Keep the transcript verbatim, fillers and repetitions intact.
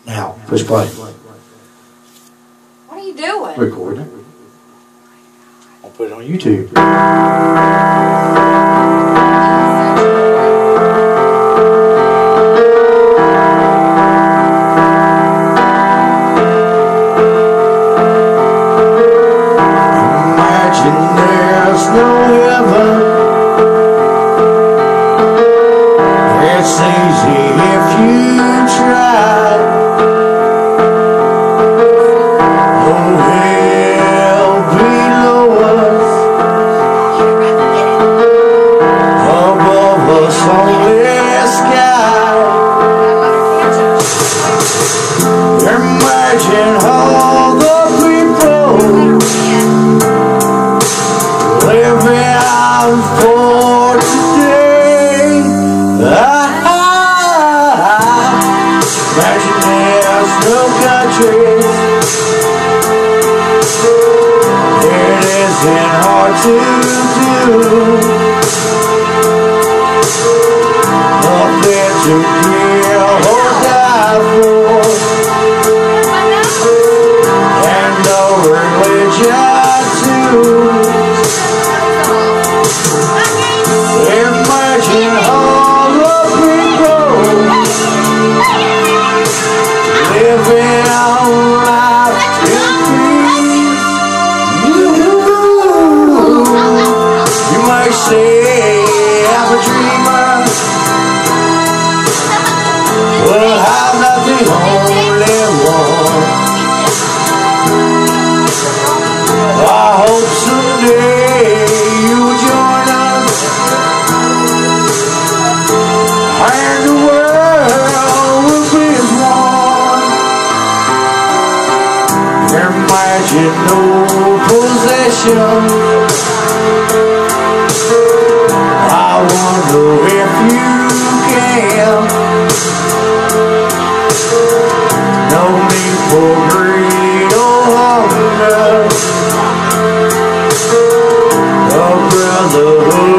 Now, push play. What are you doing? Recording it. I'll put it on YouTube. Imagine there's no heaven. It's easy if you try. No hell below us, above us only sky. Imagine all the people living for today. Imagine there's no countries. It isn't hard to do. Nothing to kill or die for, and no religion too. Imagine all the people living on life in peace. You, you might say I'm a dreamer, but I'm not the only one. I hope someday you'll join us, and the world will be as one. Imagine no possession. I wonder if you can. No need for greed or hunger. A brotherhood